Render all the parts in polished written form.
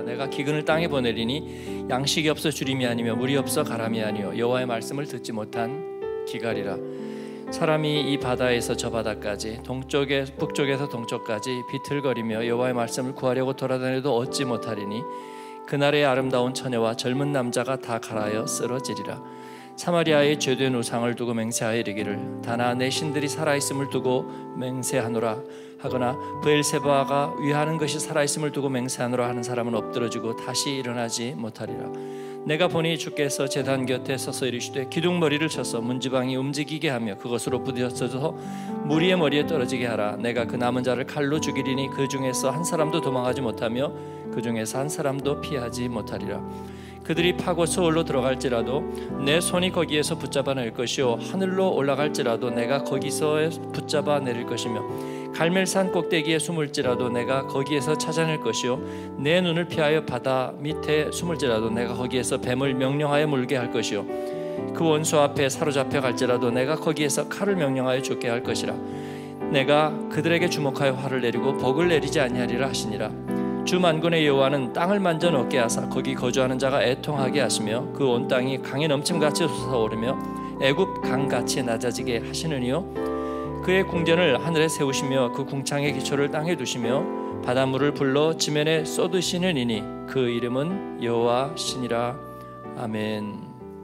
내가 기근을 땅에 보내리니 양식이 없어 주림이 아니며 물이 없어 가람이 아니요 여호와의 말씀을 듣지 못한 기갈이라. 사람이 이 바다에서 저 바다까지 북쪽에서 동쪽까지 비틀거리며 여호와의 말씀을 구하려고 돌아다녀도 얻지 못하리니 그날의 아름다운 처녀와 젊은 남자가 다 갈아여 쓰러지리라. 사마리아의 죄된 우상을 두고 맹세하여 이르기를 다나 내 신들이 살아있음을 두고 맹세하노라 하거나 브엘세바가 위하는 것이 살아있음을 두고 맹세하노라 하는 사람은 엎드러지고 다시 일어나지 못하리라. 내가 보니 주께서 제단 곁에 서서 이르시되 기둥머리를 쳐서 문지방이 움직이게 하며 그것으로 부딪혀서 무리의 머리에 떨어지게 하라. 내가 그 남은 자를 칼로 죽이리니 그 중에서 한 사람도 도망하지 못하며 그 중에서 한 사람도 피하지 못하리라. 그들이 파고 소홀로 들어갈지라도 내 손이 거기에서 붙잡아 낼 것이요 하늘로 올라갈지라도 내가 거기서 붙잡아 내릴 것이며 갈멜산 꼭대기에 숨을지라도 내가 거기에서 찾아낼 것이요 내 눈을 피하여 바다 밑에 숨을지라도 내가 거기에서 뱀을 명령하여 물게 할 것이요 그 원수 앞에 사로잡혀 갈지라도 내가 거기에서 칼을 명령하여 죽게 할 것이라. 내가 그들에게 주목하여 화를 내리고 복을 내리지 아니하리라 하시니라. 주 만군의 여호와는 땅을 만져 넣게 하사 거기 거주하는 자가 애통하게 하시며 그 온 땅이 강에 넘침같이 솟아오르며 애굽 강같이 낮아지게 하시느니요 그의 궁전을 하늘에 세우시며 그 궁창의 기초를 땅에 두시며 바닷물을 불러 지면에 쏟으시는 이니 그 이름은 여호와시니라. 아멘.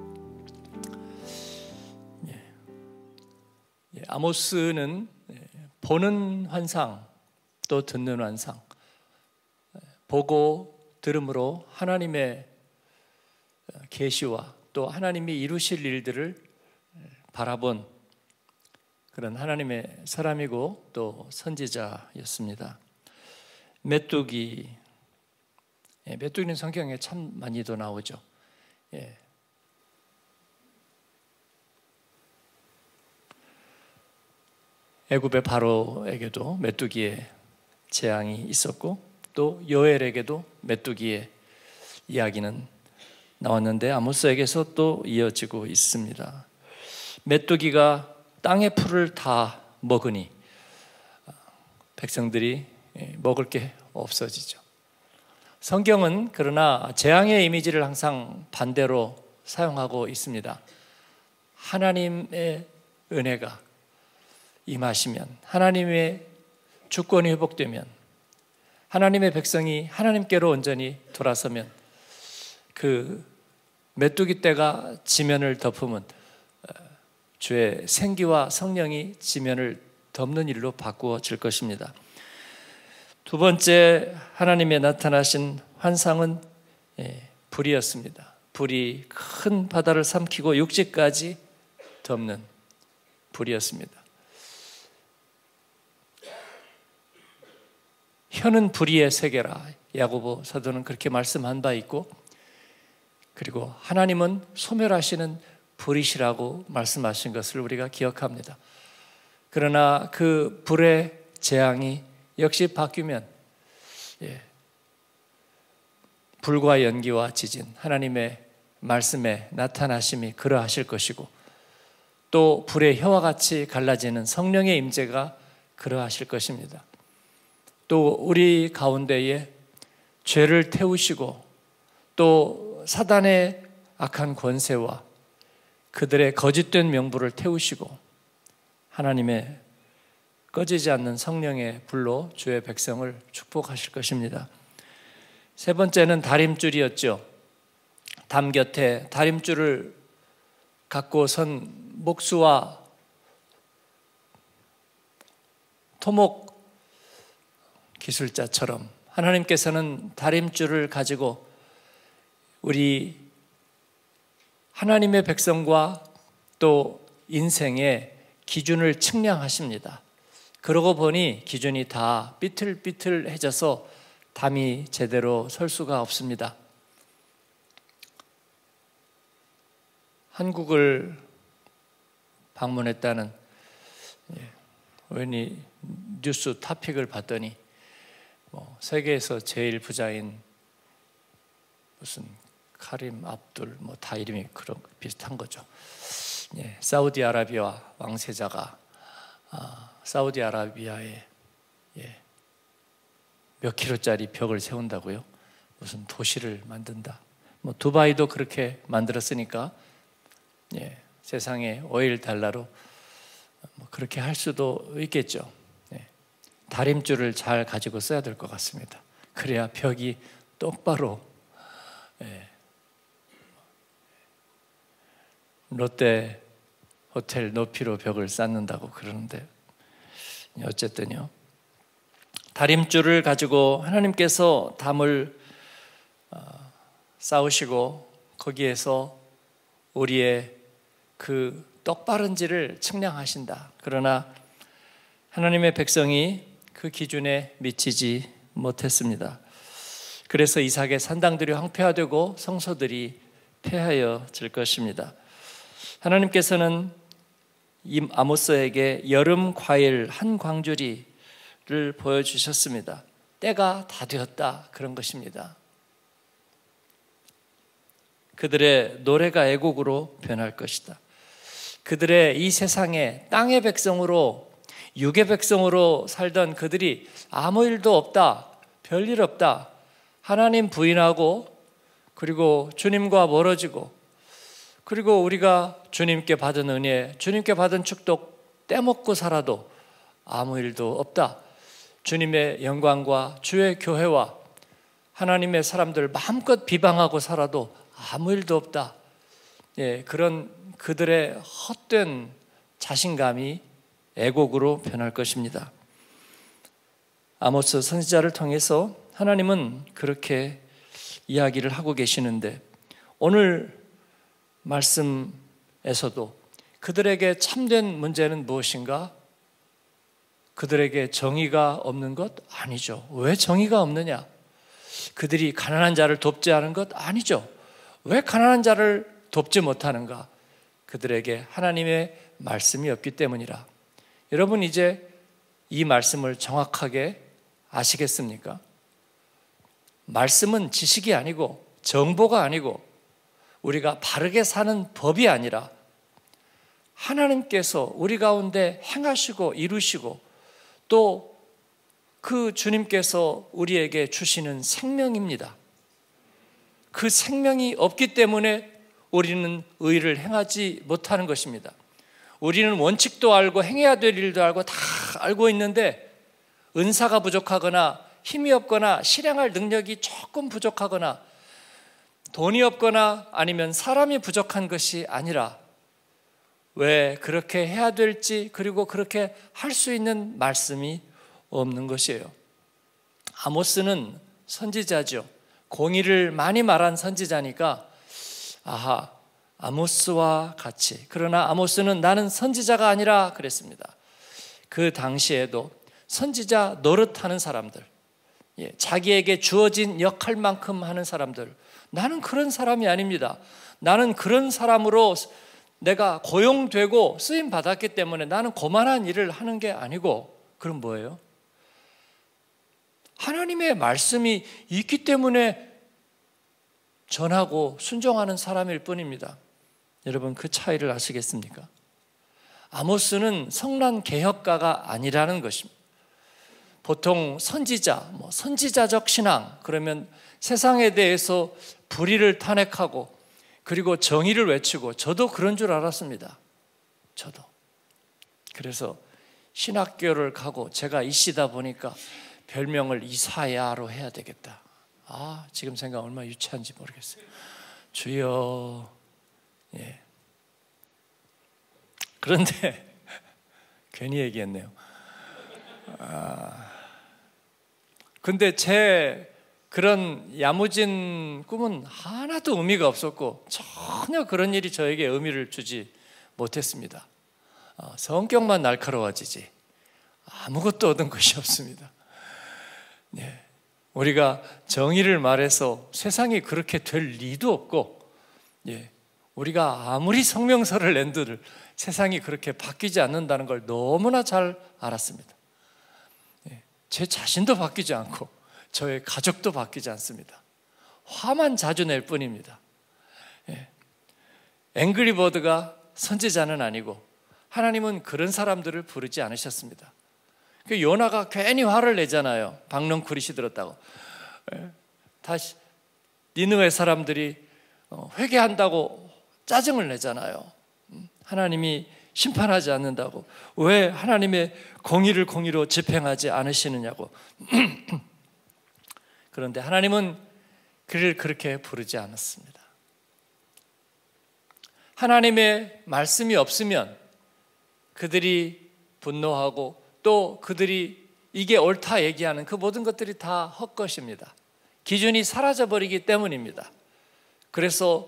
아모스는 보는 환상 또 듣는 환상, 보고 들음으로 하나님의 계시와 또 하나님이 이루실 일들을 바라본 그런 하나님의 사람이고 또 선지자였습니다. 메뚜기는 성경에 참 많이도 나오죠. 애굽의 바로에게도 메뚜기의 재앙이 있었고 또 요엘에게도 메뚜기의 이야기는 나왔는데 아모스에게서 또 이어지고 있습니다. 메뚜기가 땅의 풀을 다 먹으니 백성들이 먹을 게 없어지죠. 성경은 그러나 재앙의 이미지를 항상 반대로 사용하고 있습니다. 하나님의 은혜가 임하시면, 하나님의 주권이 회복되면, 하나님의 백성이 하나님께로 온전히 돌아서면 그 메뚜기 떼가 지면을 덮으면 주의 생기와 성령이 지면을 덮는 일로 바꾸어질 것입니다. 두 번째 하나님의 나타나신 환상은 불이었습니다. 불이 큰 바다를 삼키고 육지까지 덮는 불이었습니다. 혀는 불의의 세계라 야고보 사도는 그렇게 말씀한 바 있고, 그리고 하나님은 소멸하시는 불이시라고 말씀하신 것을 우리가 기억합니다. 그러나 그 불의 재앙이 역시 바뀌면 불과 연기와 지진, 하나님의 말씀의 나타나심이 그러하실 것이고, 또 불의 혀와 같이 갈라지는 성령의 임재가 그러하실 것입니다. 또 우리 가운데에 죄를 태우시고 또 사단의 악한 권세와 그들의 거짓된 명부를 태우시고 하나님의 꺼지지 않는 성령의 불로 주의 백성을 축복하실 것입니다. 세 번째는 다림줄이었죠. 담 곁에 다림줄을 갖고 선 목수와 토목 기술자처럼 하나님께서는 다림줄을 가지고 우리 하나님의 백성과 또 인생의 기준을 측량하십니다. 그러고 보니 기준이 다 삐뚤삐뚤해져서 담이 제대로 설 수가 없습니다. 한국을 방문했다는 우연히 뉴스 토픽을 봤더니 세계에서 제일 부자인 무슨 카림 압둘 다 이름이 그런 비슷한 거죠. 사우디아라비아 왕세자가 사우디아라비아에 몇 킬로짜리 벽을 세운다고요? 무슨 도시를 만든다. 뭐 두바이도 그렇게 만들었으니까 세상에 오일 달러로 뭐 그렇게 할 수도 있겠죠. 다림줄을 잘 가지고 써야 될 것 같습니다. 그래야 벽이 똑바로 롯데 호텔 높이로 벽을 쌓는다고 그러는데 어쨌든요. 다림줄을 가지고 하나님께서 담을 쌓으시고 거기에서 우리의 그 똑바른지를 측량하신다. 그러나 하나님의 백성이 그 기준에 미치지 못했습니다. 그래서 이삭의 산당들이 황폐화되고 성소들이 폐하여질 것입니다. 하나님께서는 이 아모스에게 여름 과일 한 광주리를 보여주셨습니다. 때가 다 되었다 그런 것입니다. 그들의 노래가 애곡으로 변할 것이다. 그들의 이 세상에 땅의 백성으로 육의 백성으로 살던 그들이 아무 일도 없다, 별일 없다, 하나님 부인하고 그리고 주님과 멀어지고 그리고 우리가 주님께 받은 은혜, 주님께 받은 축복 떼먹고 살아도 아무 일도 없다. 주님의 영광과 주의 교회와 하나님의 사람들 마음껏 비방하고 살아도 아무 일도 없다. 그런 그들의 헛된 자신감이 애곡으로 변할 것입니다. 아모스 선지자를 통해서 하나님은 그렇게 이야기를 하고 계시는데 오늘 말씀에서도 그들에게 참된 문제는 무엇인가? 그들에게 정의가 없는 것? 아니죠. 왜 정의가 없느냐? 그들이 가난한 자를 돕지 않은 것? 아니죠. 왜 가난한 자를 돕지 못하는가? 그들에게 하나님의 말씀이 없기 때문이라. 여러분 이제 이 말씀을 정확하게 아시겠습니까? 말씀은 지식이 아니고 정보가 아니고 우리가 바르게 사는 법이 아니라 하나님께서 우리 가운데 행하시고 이루시고 또 그 주님께서 우리에게 주시는 생명입니다. 그 생명이 없기 때문에 우리는 의를 행하지 못하는 것입니다. 우리는 원칙도 알고 행해야 될 일도 알고 다 알고 있는데 은사가 부족하거나 힘이 없거나 실행할 능력이 조금 부족하거나 돈이 없거나 아니면 사람이 부족한 것이 아니라 왜 그렇게 해야 될지 그리고 그렇게 할 수 있는 말씀이 없는 것이에요. 아모스는 선지자죠. 공의를 많이 말한 선지자니까 아하, 아모스와 같이. 그러나 아모스는 나는 선지자가 아니라 그랬습니다. 그 당시에도 선지자 노릇하는 사람들, 자기에게 주어진 역할만큼 하는 사람들, 나는 그런 사람이 아닙니다. 나는 그런 사람으로 내가 고용되고 쓰임 받았기 때문에 나는 고만한 일을 하는 게 아니고, 그럼 뭐예요? 하나님의 말씀이 있기 때문에 전하고 순종하는 사람일 뿐입니다. 여러분 그 차이를 아시겠습니까? 아모스는 성난 개혁가가 아니라는 것입니다. 보통 선지자, 선지자적 신앙 그러면 세상에 대해서 불의를 탄핵하고 그리고 정의를 외치고 저도 그런 줄 알았습니다. 저도. 그래서 신학교를 가고 제가 이씨다 보니까 별명을 이사야로 해야 되겠다. 지금 생각 얼마나 유치한지 모르겠어요. 주여. 그런데 괜히 얘기했네요. 근데 제 그런 야무진 꿈은 하나도 의미가 없었고 전혀 그런 일이 저에게 의미를 주지 못했습니다. 성격만 날카로워지지 아무것도 얻은 것이 없습니다. 우리가 정의를 말해서 세상이 그렇게 될 리도 없고, 우리가 아무리 성명서를 낸들 세상이 그렇게 바뀌지 않는다는 걸 너무나 잘 알았습니다. 제 자신도 바뀌지 않고 저의 가족도 바뀌지 않습니다. 화만 자주 낼 뿐입니다. 앵그리버드가 선지자는 아니고 하나님은 그런 사람들을 부르지 않으셨습니다. 요나가 괜히 화를 내잖아요. 박넝쿨이 시들었다고. 다시 니느웨 사람들이 회개한다고 짜증을 내잖아요. 하나님이 심판하지 않는다고. 왜 하나님의 공의를 공의로 집행하지 않으시느냐고. 그런데 하나님은 그를 그렇게 부르지 않았습니다. 하나님의 말씀이 없으면 그들이 분노하고 또 그들이 이게 옳다 얘기하는 그 모든 것들이 다 헛것입니다. 기준이 사라져버리기 때문입니다. 그래서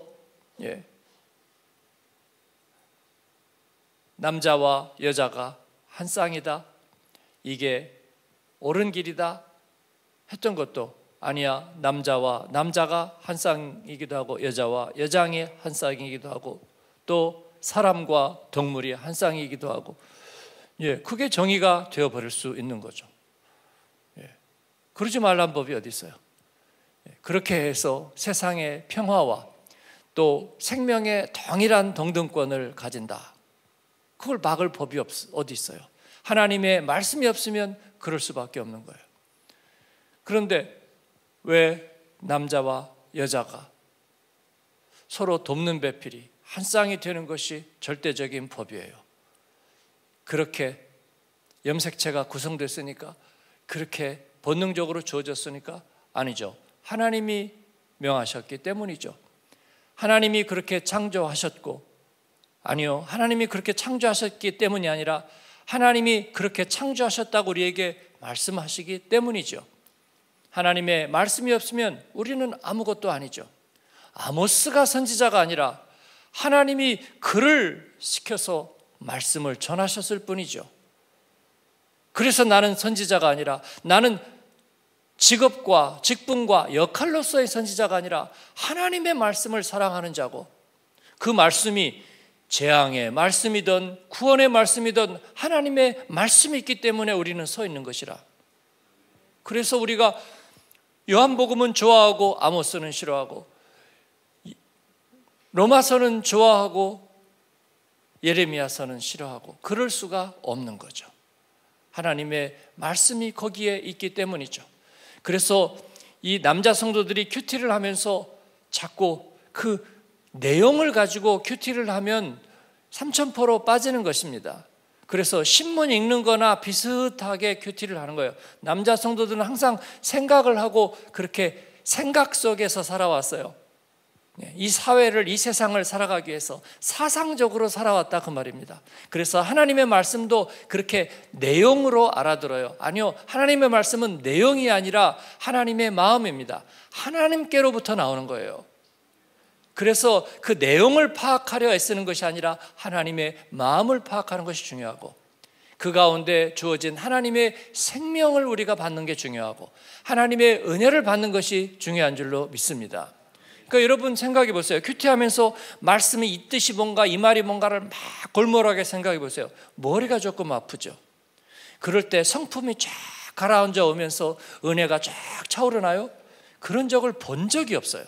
남자와 여자가 한 쌍이다, 이게 옳은 길이다 했던 것도 아니야. 남자가 한 쌍이기도 하고 여자와 여장이 한 쌍이기도 하고 또 사람과 동물이 한 쌍이기도 하고, 그게 정의가 되어버릴 수 있는 거죠. 그러지 말란 법이 어디 있어요? 그렇게 해서 세상의 평화와 또 생명의 동일한 동등권을 가진다, 그걸 막을 법이 어디 있어요? 하나님의 말씀이 없으면 그럴 수밖에 없는 거예요. 그런데 왜 남자와 여자가 서로 돕는 배필이 한 쌍이 되는 것이 절대적인 법이에요? 그렇게 염색체가 구성됐으니까, 그렇게 본능적으로 주어졌으니까? 아니죠. 하나님이 명하셨기 때문이죠. 하나님이 그렇게 창조하셨고, 아니요, 하나님이 그렇게 창조하셨기 때문이 아니라 하나님이 그렇게 창조하셨다고 우리에게 말씀하시기 때문이죠. 하나님의 말씀이 없으면 우리는 아무것도 아니죠. 아모스가 선지자가 아니라 하나님이 그를 시켜서 말씀을 전하셨을 뿐이죠. 그래서 나는 선지자가 아니라, 나는 직업과 직분과 역할로서의 선지자가 아니라 하나님의 말씀을 사랑하는 자고, 그 말씀이 재앙의 말씀이든 구원의 말씀이든 하나님의 말씀이 있기 때문에 우리는 서 있는 것이라. 그래서 우리가 요한복음은 좋아하고 아모스는 싫어하고, 로마서는 좋아하고 예레미야서는 싫어하고, 그럴 수가 없는 거죠. 하나님의 말씀이 거기에 있기 때문이죠. 그래서 이 남자 성도들이 큐티를 하면서 자꾸 그 내용을 가지고 큐티를 하면 삼천포로 빠지는 것입니다. 그래서 신문 읽는 거나 비슷하게 큐티를 하는 거예요. 남자 성도들은 항상 생각을 하고 그렇게 생각 속에서 살아왔어요. 이 사회를, 이 세상을 살아가기 위해서 사상적으로 살아왔다, 그 말입니다. 그래서 하나님의 말씀도 그렇게 내용으로 알아들어요. 아니요, 하나님의 말씀은 내용이 아니라 하나님의 마음입니다. 하나님께로부터 나오는 거예요. 그래서 그 내용을 파악하려 애쓰는 것이 아니라 하나님의 마음을 파악하는 것이 중요하고, 그 가운데 주어진 하나님의 생명을 우리가 받는 게 중요하고, 하나님의 은혜를 받는 것이 중요한 줄로 믿습니다. 그러니까 여러분 생각해 보세요. 큐티하면서 말씀이 이 뜻이 뭔가, 이 말이 뭔가를 막 골몰하게 생각해 보세요. 머리가 조금 아프죠. 그럴 때 성품이 쫙 가라앉아 오면서 은혜가 쫙 차오르나요? 그런 적을 본 적이 없어요.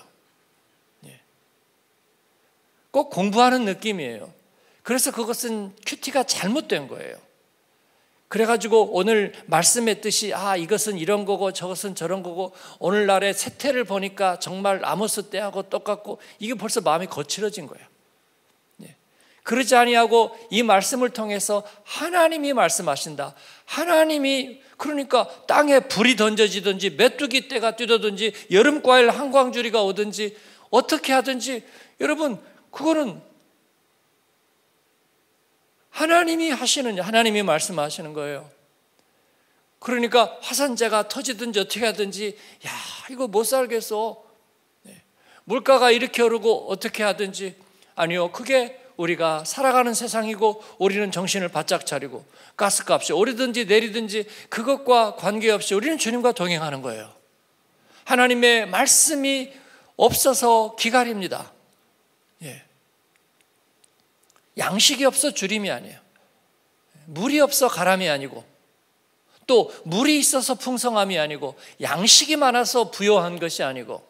꼭 공부하는 느낌이에요. 그래서 그것은 큐티가 잘못된 거예요. 그래가지고 오늘 말씀의 뜻이 이것은 이런 거고 저것은 저런 거고, 오늘날의 세태를 보니까 정말 아모스 때하고 똑같고, 이게 벌써 마음이 거칠어진 거예요. 그러지 아니하고 이 말씀을 통해서 하나님이 말씀하신다. 하나님이, 그러니까 땅에 불이 던져지든지 메뚜기 떼가 뛰든지 여름과일 한광주리가 오든지 어떻게 하든지, 여러분 그거는 하나님이 하나님이 말씀하시는 거예요. 그러니까 화산재가 터지든지 어떻게 하든지, 이거 못 살겠어. 물가가 이렇게 오르고 어떻게 하든지, 아니요, 그게 우리가 살아가는 세상이고 우리는 정신을 바짝 차리고 가스값이 오르든지 내리든지 그것과 관계없이 우리는 주님과 동행하는 거예요. 하나님의 말씀이 없어서 기갈입니다. 양식이 없어 주림이 아니에요. 물이 없어 가람이 아니고, 또 물이 있어서 풍성함이 아니고, 양식이 많아서 부요한 것이 아니고,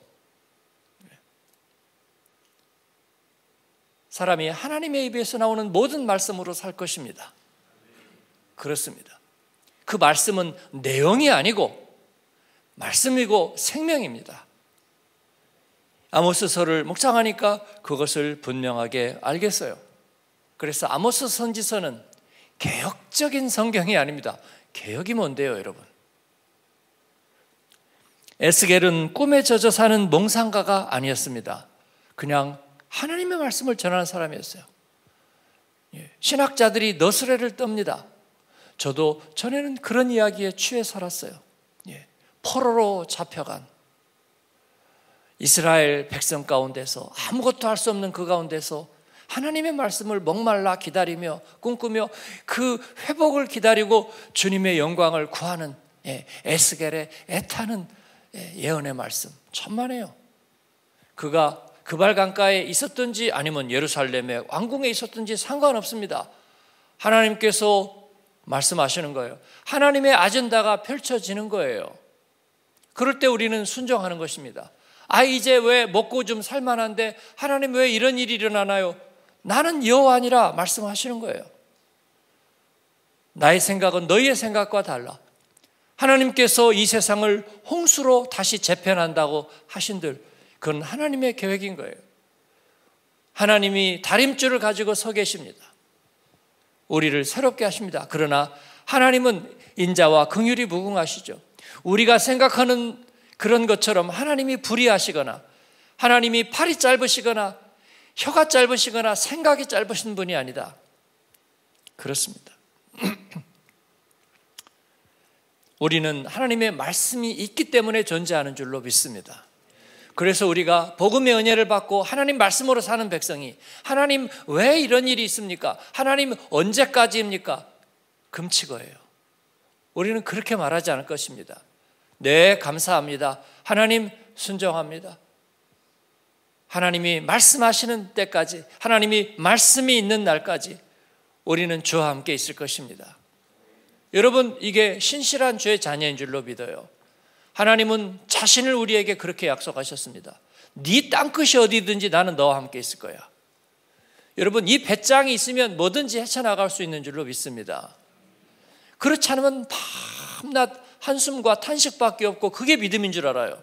사람이 하나님의 입에서 나오는 모든 말씀으로 살 것입니다. 그렇습니다. 그 말씀은 내용이 아니고 말씀이고 생명입니다. 아모스서를 묵상하니까 그것을 분명하게 알겠어요. 그래서 아모스 선지서는 개혁적인 성경이 아닙니다. 개혁이 뭔데요, 여러분? 에스겔은 꿈에 젖어 사는 몽상가가 아니었습니다. 그냥 하나님의 말씀을 전하는 사람이었어요. 신학자들이 너스레를 떱니다. 저도 전에는 그런 이야기에 취해 살았어요. 포로로 잡혀간 이스라엘 백성 가운데서 아무것도 할 수 없는 그 가운데서 하나님의 말씀을 목말라 기다리며 꿈꾸며 그 회복을 기다리고 주님의 영광을 구하는 에스겔의 애타는 예언의 말씀 천만에요. 그가 그발 강가에 있었든지 아니면 예루살렘의 왕궁에 있었든지 상관없습니다. 하나님께서 말씀하시는 거예요. 하나님의 아젠다가 펼쳐지는 거예요. 그럴 때 우리는 순종하는 것입니다. 이제 왜 먹고 좀 살만한데 하나님 왜 이런 일이 일어나나요? 나는 여호와니라 말씀하시는 거예요. 나의 생각은 너희의 생각과 달라. 하나님께서 이 세상을 홍수로 다시 재편한다고 하신들, 그건 하나님의 계획인 거예요. 하나님이 다림줄을 가지고 서 계십니다. 우리를 새롭게 하십니다. 그러나 하나님은 인자와 긍휼이 무궁하시죠. 우리가 생각하는 그런 것처럼 하나님이 불의하시거나 하나님이 팔이 짧으시거나 혀가 짧으시거나 생각이 짧으신 분이 아니다. 그렇습니다. 우리는 하나님의 말씀이 있기 때문에 존재하는 줄로 믿습니다. 그래서 우리가 복음의 은혜를 받고 하나님 말씀으로 사는 백성이 하나님 왜 이런 일이 있습니까? 하나님 언제까지입니까? 금치거예요. 우리는 그렇게 말하지 않을 것입니다. 네, 감사합니다. 하나님 순종합니다. 하나님이 말씀하시는 때까지, 하나님이 말씀이 있는 날까지 우리는 주와 함께 있을 것입니다. 여러분, 이게 신실한 주의 자녀인 줄로 믿어요. 하나님은 자신을 우리에게 그렇게 약속하셨습니다. 네 땅끝이 어디든지 나는 너와 함께 있을 거야. 여러분, 이 배짱이 있으면 뭐든지 헤쳐나갈 수 있는 줄로 믿습니다. 그렇지 않으면 밤낮 한숨과 탄식밖에 없고 그게 믿음인 줄 알아요.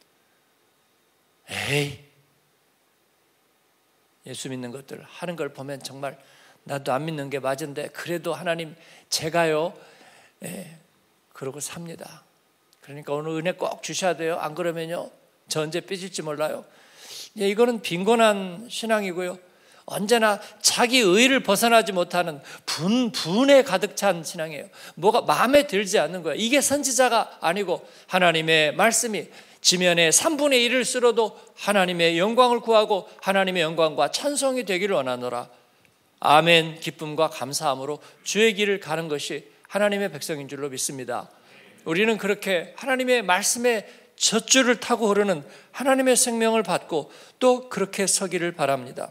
예수 믿는 것들 하는 걸 보면 정말 나도 안 믿는 게 맞은데 그래도 하나님 제가요 그러고 삽니다. 그러니까 오늘 은혜 꼭 주셔야 돼요. 안 그러면요 저 언제 삐질지 몰라요. 이거는 빈곤한 신앙이고요. 언제나 자기 의를 벗어나지 못하는 분에 가득 찬 신앙이에요. 뭐가 마음에 들지 않는 거예요. 이게 선지자가 아니고 하나님의 말씀이 지면에 3분의 1을 쓸어도 하나님의 영광을 구하고 하나님의 영광과 찬송이 되기를 원하노라. 아멘. 기쁨과 감사함으로 주의 길을 가는 것이 하나님의 백성인 줄로 믿습니다. 우리는 그렇게 하나님의 말씀에 젖줄을 타고 흐르는 하나님의 생명을 받고 또 그렇게 서기를 바랍니다.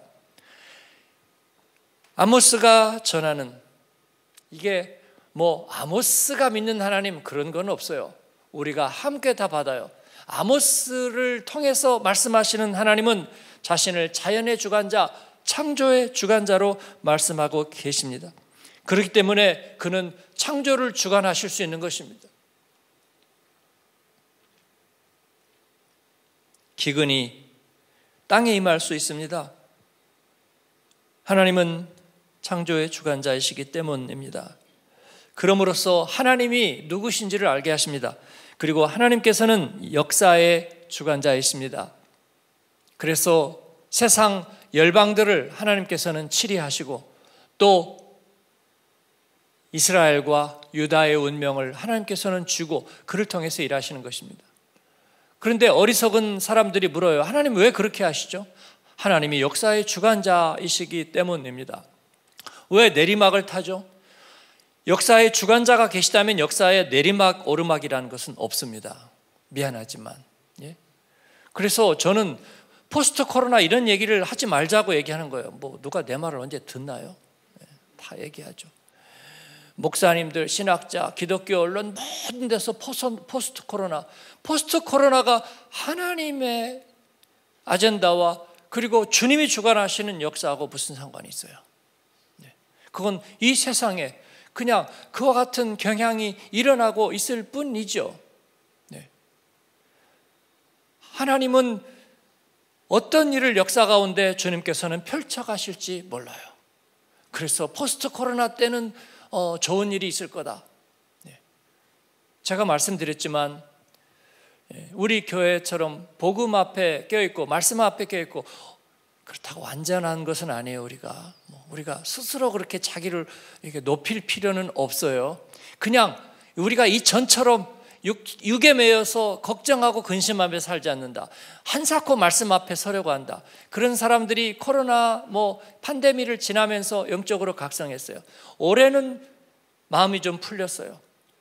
아모스가 전하는 이게 아모스가 믿는 하나님 그런 건 없어요. 우리가 함께 다 받아요. 아모스를 통해서 말씀하시는 하나님은 자신을 자연의 주관자, 창조의 주관자로 말씀하고 계십니다. 그렇기 때문에 그는 창조를 주관하실 수 있는 것입니다. 기근이 땅에 임할 수 있습니다. 하나님은 창조의 주관자이시기 때문입니다. 그럼으로써 하나님이 누구신지를 알게 하십니다. 그리고 하나님께서는 역사의 주관자이십니다. 그래서 세상 열방들을 하나님께서는 치리하시고 또 이스라엘과 유다의 운명을 하나님께서는 주고 그를 통해서 일하시는 것입니다. 그런데 어리석은 사람들이 물어요. 하나님 왜 그렇게 하시죠? 하나님이 역사의 주관자이시기 때문입니다. 왜 내리막을 타죠? 역사의 주관자가 계시다면 역사에 내리막 오르막이라는 것은 없습니다. 미안하지만. 그래서 저는 포스트 코로나 이런 얘기를 하지 말자고 얘기하는 거예요. 누가 내 말을 언제 듣나요? 다 얘기하죠. 목사님들, 신학자, 기독교 언론 모든 데서 포스트 코로나가 하나님의 아젠다와 그리고 주님이 주관하시는 역사하고 무슨 상관이 있어요? 그건 이 세상에 그냥 그와 같은 경향이 일어나고 있을 뿐이죠. 하나님은 어떤 일을 역사 가운데 주님께서는 펼쳐가실지 몰라요. 그래서 포스트 코로나 때는 좋은 일이 있을 거다. 제가 말씀드렸지만 우리 교회처럼 복음 앞에 껴있고 말씀 앞에 껴있고 그렇다고 완전한 것은 아니에요. 우리가 스스로 그렇게 자기를 이렇게 높일 필요는 없어요. 그냥 우리가 이 전처럼 육에 매여서 걱정하고 근심하며 살지 않는다. 한사코 말씀 앞에 서려고 한다. 그런 사람들이 코로나 팬데믹을 지나면서 영적으로 각성했어요. 올해는 마음이 좀 풀렸어요.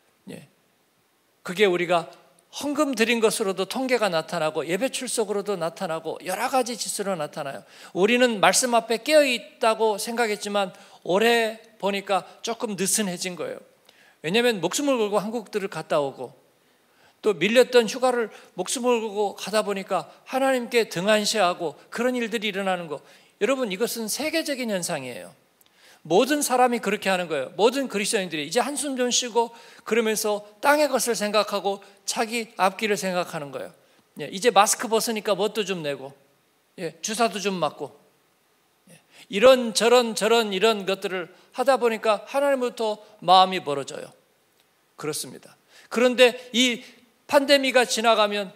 그게 우리가 헌금 드린 것으로도 통계가 나타나고 예배 출석으로도 나타나고 여러 가지 지수로 나타나요. 우리는 말씀 앞에 깨어있다고 생각했지만 올해 보니까 조금 느슨해진 거예요. 왜냐하면 목숨을 걸고 한국들을 갔다 오고 또 밀렸던 휴가를 목숨을 걸고 가다 보니까 하나님께 등한시하고 그런 일들이 일어나는 거, 여러분 이것은 세계적인 현상이에요. 모든 사람이 그렇게 하는 거예요. 모든 그리스도인들이 이제 한숨 좀 쉬고 그러면서 땅의 것을 생각하고 자기 앞길을 생각하는 거예요. 이제 마스크 벗으니까 뭣도 좀 내고 주사도 좀 맞고 이런 이런 것들을 하다 보니까 하나님부터 마음이 멀어져요. 그렇습니다. 그런데 이 팬데믹이 지나가면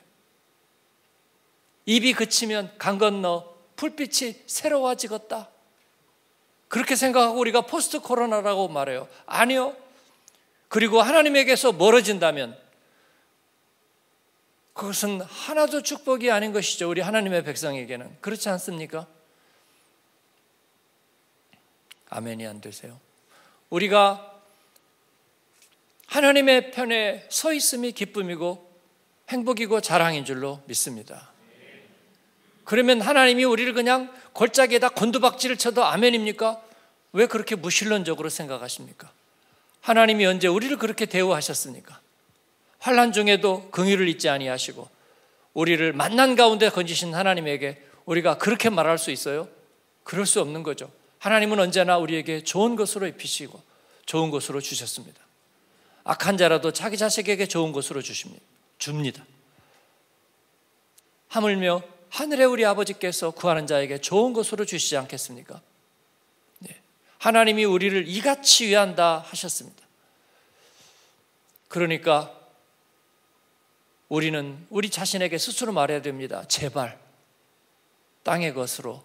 입이 그치면 강 건너 불빛이 새로워지겠다. 그렇게 생각하고 우리가 포스트 코로나라고 말해요. 아니요. 그리고 하나님에게서 멀어진다면 그것은 하나도 축복이 아닌 것이죠. 우리 하나님의 백성에게는. 그렇지 않습니까? 아멘이 안 되세요? 우리가 하나님의 편에 서 있음이 기쁨이고 행복이고 자랑인 줄로 믿습니다. 그러면 하나님이 우리를 그냥 골짜기에다 곤두박질을 쳐도 아멘입니까? 왜 그렇게 무신론적으로 생각하십니까? 하나님이 언제 우리를 그렇게 대우하셨습니까? 환난 중에도 긍휼을 잊지 아니하시고 우리를 만난 가운데 건지신 하나님에게 우리가 그렇게 말할 수 있어요? 그럴 수 없는 거죠. 하나님은 언제나 우리에게 좋은 것으로 입히시고 좋은 것으로 주셨습니다. 악한 자라도 자기 자식에게 좋은 것으로 줍니다. 하물며 하늘의 우리 아버지께서 구하는 자에게 좋은 것으로 주시지 않겠습니까? 하나님이 우리를 이같이 위한다 하셨습니다. 그러니까 우리는 우리 자신에게 스스로 말해야 됩니다. 제발 땅의 것으로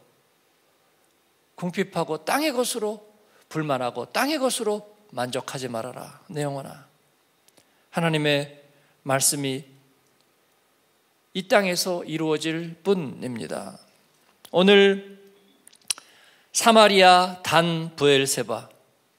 궁핍하고 땅의 것으로 불만하고 땅의 것으로 만족하지 말아라. 내 영혼아, 하나님의 말씀이 이 땅에서 이루어질 뿐입니다. 오늘 사마리아, 단, 브엘세바,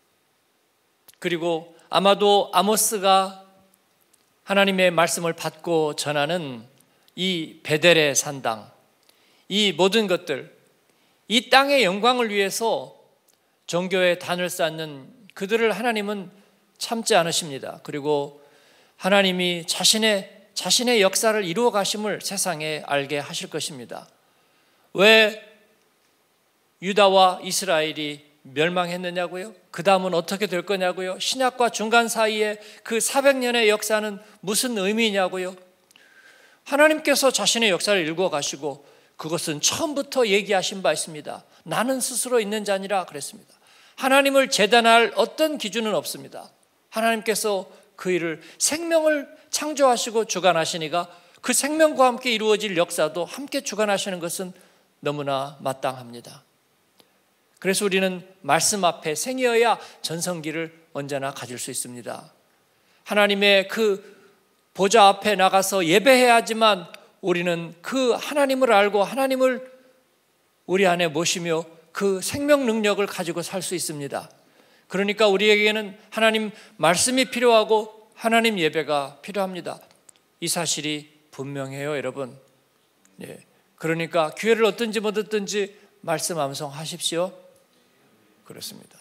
그리고 아마도 아모스가 하나님의 말씀을 받고 전하는 이 베델의 산당, 이 모든 것들, 이 땅의 영광을 위해서 종교의 단을 쌓는 그들을 하나님은 참지 않으십니다. 그리고 하나님이 자신의 역사를 이루어 가심을 세상에 알게 하실 것입니다. 왜 유다와 이스라엘이 멸망했느냐고요? 그 다음은 어떻게 될 거냐고요? 신약과 중간 사이에 그 400년의 역사는 무슨 의미냐고요? 하나님께서 자신의 역사를 읽어 가시고 그것은 처음부터 얘기하신 바 있습니다. 나는 스스로 있는 자니라 그랬습니다. 하나님을 재단할 어떤 기준은 없습니다. 하나님께서 그 일을 생명을 창조하시고 주관하시니까 그 생명과 함께 이루어질 역사도 함께 주관하시는 것은 너무나 마땅합니다. 그래서 우리는 말씀 앞에 생이어야 전성기를 언제나 가질 수 있습니다. 하나님의 그 보좌 앞에 나가서 예배해야 하지만 우리는 그 하나님을 알고 하나님을 우리 안에 모시며 그 생명 능력을 가지고 살 수 있습니다. 그러니까 우리에게는 하나님 말씀이 필요하고 하나님 예배가 필요합니다. 이 사실이 분명해요, 여러분. 그러니까 기회를 얻든지 못 얻든지 말씀 암송하십시오. 그렇습니다.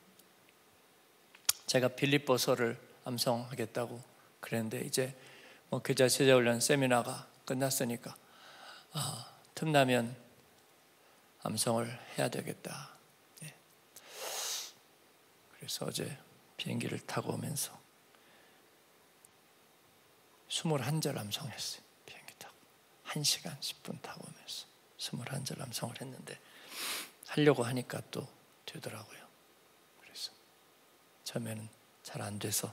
제가 빌립보서를 암송하겠다고 그랬는데 이제 교자 제자훈련 세미나가 끝났으니까 틈나면 암송을 해야 되겠다. 그래서 어제 비행기를 타고 오면서 21절 암송했어요. 비행기 타고 1시간 10분 타고 오면서 21절 암송을 했는데 하려고 하니까 또 되더라고요. 그래서 처음에는 잘 안 돼서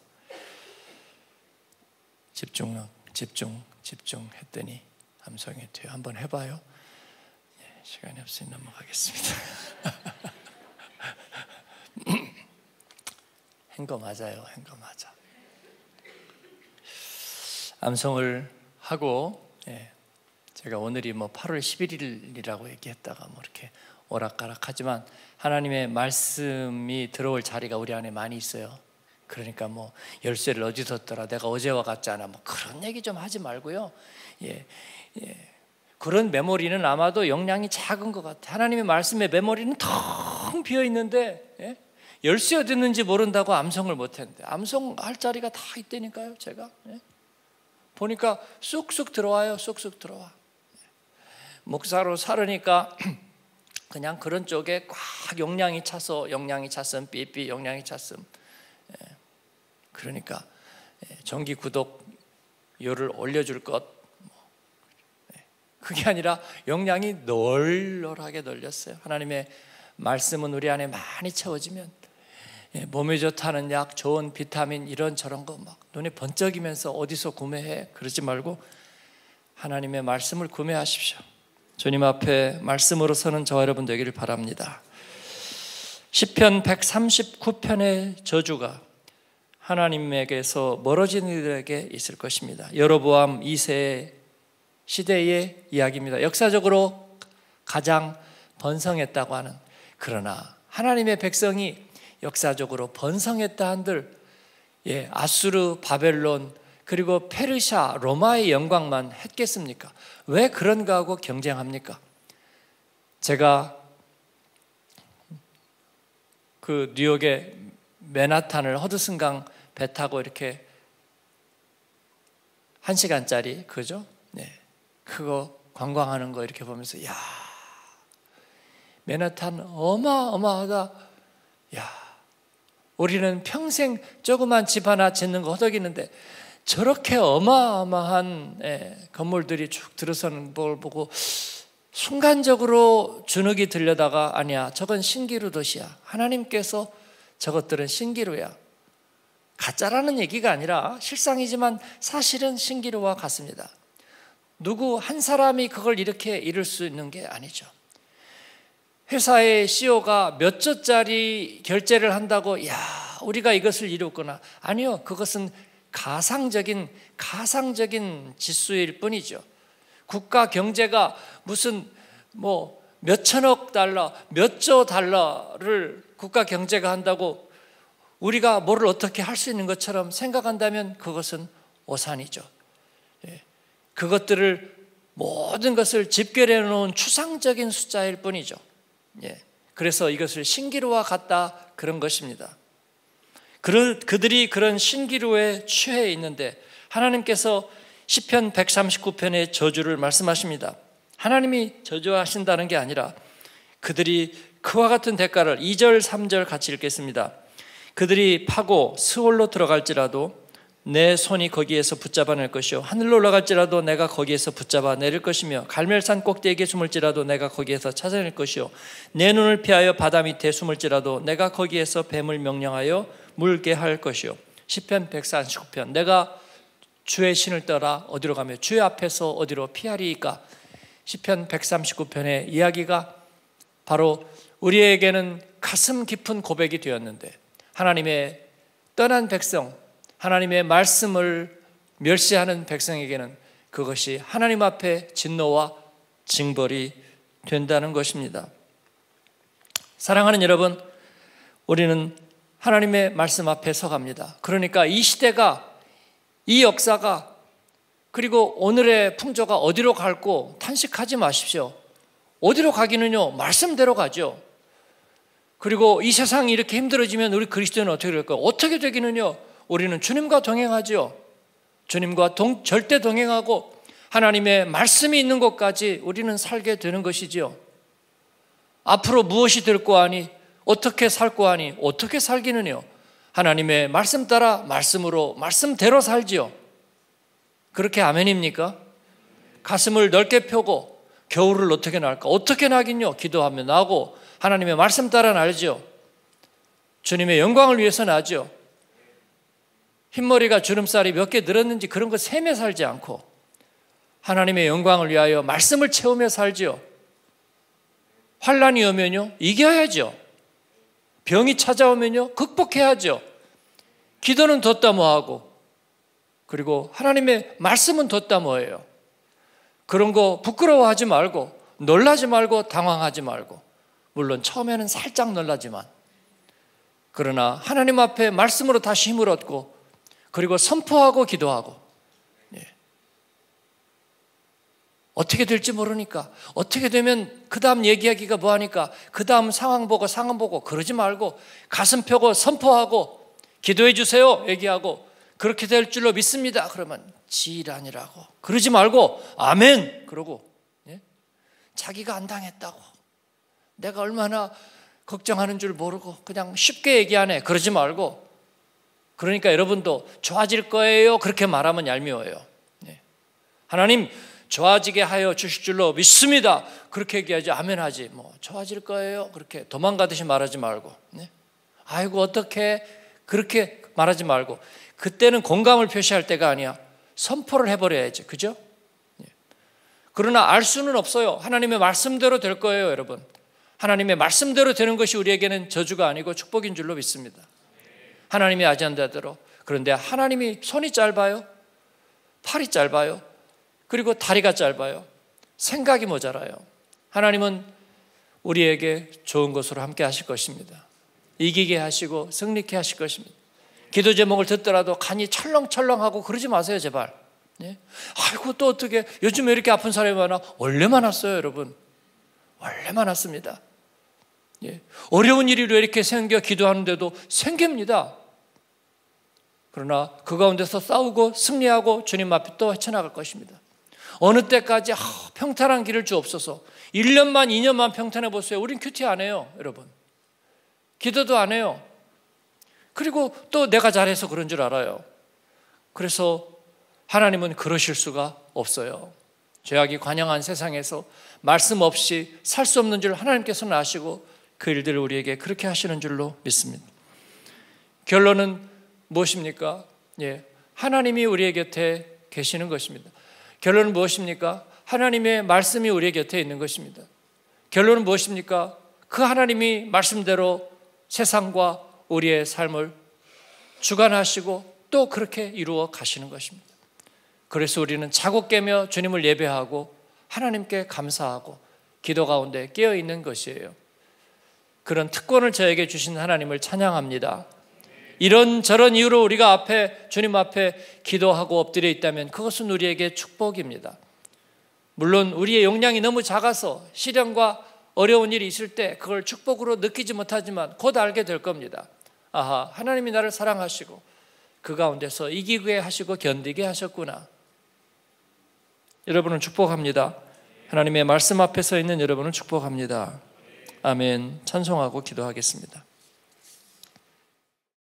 집중했더니 암송이 돼요. 한번 해봐요. 시간이 없으니 넘어가겠습니다. 한 거 맞아요. 한 거 맞아. 암송을 하고, 제가 오늘이 8월 11일이라고 얘기했다가 이렇게 오락가락하지만 하나님의 말씀이 들어올 자리가 우리 안에 많이 있어요. 그러니까 열쇠를 어디서 뒀더라, 내가 어제와 같지 않아, 그런 얘기 좀 하지 말고요. 그런 메모리는 아마도 용량이 작은 것 같아요. 하나님의 말씀의 메모리는 텅 비어 있는데 열쇠 어디 있는지 모른다고 암송을 못했는데 암송할 자리가 다 있다니까요. 제가 보니까 쑥쑥 들어와요. 쑥쑥 들어와. 목사로 살으니까 그냥 그런 쪽에 꽉 용량이 찼음 삐삐 용량이 찼음. 그러니까 정기 구독료를 올려줄 것, 그게 아니라 용량이 널널하게 널렸어요. 하나님의 말씀은 우리 안에 많이 채워지면 몸에 좋다는 약, 좋은 비타민 이런 저런 거 눈에 번쩍이면서 어디서 구매해? 그러지 말고 하나님의 말씀을 구매하십시오. 주님 앞에 말씀으로 서는 저와 여러분 되기를 바랍니다. 시편 139편의 저주가 하나님에게서 멀어진 이들에게 있을 것입니다. 여로보암 2세 시대의 이야기입니다. 역사적으로 가장 번성했다고 하는, 그러나 하나님의 백성이 역사적으로 번성했다 한들 아수르, 바벨론, 그리고 페르시아, 로마의 영광만 했겠습니까? 왜 그런가 하고 경쟁합니까? 제가 그 뉴욕의 맨하탄을 허드슨강 배 타고 이렇게 1시간짜리 그죠? 그거 관광하는 거 이렇게 보면서 야, 맨하탄 어마어마하다. 야, 우리는 평생 조그만 집 하나 짓는 거 허덕이는데 저렇게 어마어마한 건물들이 쭉 들어서는 걸 보고 순간적으로 주눅이 들려다가 아니야, 저건 신기루 도시야. 하나님께서 저것들은 신기루야. 가짜라는 얘기가 아니라 실상이지만 사실은 신기루와 같습니다. 누구 한 사람이 그걸 이렇게 이룰 수 있는 게 아니죠. 회사의 CEO가 몇 조짜리 결제를 한다고 야, 우리가 이것을 이뤘구나. 아니요, 그것은 가상적인 지수일 뿐이죠. 국가 경제가 무슨 몇천억 달러, 몇 조 달러를 국가 경제가 한다고 우리가 뭐를 어떻게 할 수 있는 것처럼 생각한다면 그것은 오산이죠. 그것들을 모든 것을 집결해 놓은 추상적인 숫자일 뿐이죠. 그래서 이것을 신기루와 같다 그런 것입니다. 그들이 그런 신기루에 취해 있는데 하나님께서 시편 139편의 저주를 말씀하십니다. 하나님이 저주하신다는 게 아니라 그들이 그와 같은 대가를 2절 3절 같이 읽겠습니다. 그들이 파고 스올로 들어갈지라도 내 손이 거기에서 붙잡아낼 것이요 하늘로 올라갈지라도 내가 거기에서 붙잡아 내릴 것이며 갈멜산 꼭대기에 숨을지라도 내가 거기에서 찾아낼 것이요 내 눈을 피하여 바다 밑에 숨을지라도 내가 거기에서 뱀을 명령하여 물게 할 것이요. 시편 139편 내가 주의 신을 떠나 어디로 가며 주의 앞에서 어디로 피하리이까. 시편 139편의 이야기가 바로 우리에게는 가슴 깊은 고백이 되었는데 하나님의 떠난 백성, 하나님의 말씀을 멸시하는 백성에게는 그것이 하나님 앞에 진노와 징벌이 된다는 것입니다. 사랑하는 여러분, 우리는 하나님의 말씀 앞에 서갑니다. 그러니까 이 시대가, 이 역사가, 그리고 오늘의 풍조가 어디로 갈고 탄식하지 마십시오. 어디로 가기는요, 말씀대로 가죠. 그리고 이 세상이 이렇게 힘들어지면 우리 그리스도인은 어떻게 될까요? 어떻게 되기는요, 우리는 주님과 동행하죠. 주님과 절대 동행하고 하나님의 말씀이 있는 곳까지 우리는 살게 되는 것이지요. 앞으로 무엇이 될 거 아니, 어떻게 살 거 아니, 어떻게 살기는요, 하나님의 말씀 따라 말씀으로 말씀대로 살지요. 그렇게 아멘입니까? 가슴을 넓게 펴고 겨울을 어떻게 날까? 어떻게 나긴요? 기도하면 나고 하나님의 말씀 따라 날죠. 주님의 영광을 위해서 나죠. 흰머리가 주름살이 몇 개 늘었는지 그런 거 세며 살지 않고 하나님의 영광을 위하여 말씀을 채우며 살죠. 환난이 오면요 이겨야죠. 병이 찾아오면요 극복해야죠. 기도는 뒀다 뭐하고, 그리고 하나님의 말씀은 뒀다 뭐예요. 그런 거 부끄러워하지 말고, 놀라지 말고, 당황하지 말고, 물론 처음에는 살짝 놀라지만, 그러나 하나님 앞에 말씀으로 다시 힘을 얻고, 그리고 선포하고 기도하고, 어떻게 될지 모르니까, 어떻게 되면 그 다음 얘기하기가 뭐하니까 그 다음 상황 보고 그러지 말고 가슴 펴고 선포하고 기도해 주세요 얘기하고, 그렇게 될 줄로 믿습니다 그러면 지랄이라고 그러지 말고 아멘 그러고, 자기가 안 당했다고 내가 얼마나 걱정하는 줄 모르고 그냥 쉽게 얘기하네 그러지 말고, 그러니까 여러분도 좋아질 거예요 그렇게 말하면 얄미워요. 하나님 좋아지게 하여 주실 줄로 믿습니다 그렇게 얘기하지 아멘 하지, 뭐 좋아질 거예요 그렇게 도망가듯이 말하지 말고, 아이고 어떻게 그렇게 말하지 말고, 그때는 공감을 표시할 때가 아니야. 선포를 해버려야지. 그죠? 그러나 알 수는 없어요. 하나님의 말씀대로 될 거예요 여러분. 하나님의 말씀대로 되는 것이 우리에게는 저주가 아니고 축복인 줄로 믿습니다. 하나님의 아젠다대로. 그런데 하나님이 손이 짧아요, 팔이 짧아요, 그리고 다리가 짧아요, 생각이 모자라요. 하나님은 우리에게 좋은 것으로 함께 하실 것입니다. 이기게 하시고 승리케 하실 것입니다. 기도 제목을 듣더라도 간이 철렁철렁하고 그러지 마세요 제발. 아이고 또 어떻게 요즘에 이렇게 아픈 사람이 많아? 원래 많았어요 여러분. 원래 많았습니다. 어려운 일이 왜 이렇게 생겨 기도하는데도 생깁니다. 그러나 그 가운데서 싸우고 승리하고 주님 앞에 또 헤쳐나갈 것입니다. 어느 때까지 평탄한 길을 주옵소서. 1년만 2년만 평탄해 보세요. 우린 큐티 안 해요 여러분. 기도도 안 해요. 그리고 또 내가 잘해서 그런 줄 알아요. 그래서 하나님은 그러실 수가 없어요. 죄악이 관영한 세상에서 말씀 없이 살 수 없는 줄 하나님께서는 아시고 그 일들을 우리에게 그렇게 하시는 줄로 믿습니다. 결론은 무엇입니까? 하나님이 우리의 곁에 계시는 것입니다. 결론은 무엇입니까? 하나님의 말씀이 우리의 곁에 있는 것입니다. 결론은 무엇입니까? 그 하나님이 말씀대로 세상과 우리의 삶을 주관하시고 또 그렇게 이루어 가시는 것입니다. 그래서 우리는 자고 깨며 주님을 예배하고 하나님께 감사하고 기도 가운데 깨어있는 것이에요. 그런 특권을 저에게 주신 하나님을 찬양합니다. 이런저런 이유로 우리가 주님 앞에 기도하고 엎드려 있다면 그것은 우리에게 축복입니다. 물론 우리의 역량이 너무 작아서 시련과 어려운 일이 있을 때 그걸 축복으로 느끼지 못하지만 곧 알게 될 겁니다. 아하, 하나님이 나를 사랑하시고 그 가운데서 이기게 하시고 견디게 하셨구나. 여러분을 축복합니다. 하나님의 말씀 앞에 서 있는 여러분을 축복합니다. 아멘. 찬송하고 기도하겠습니다.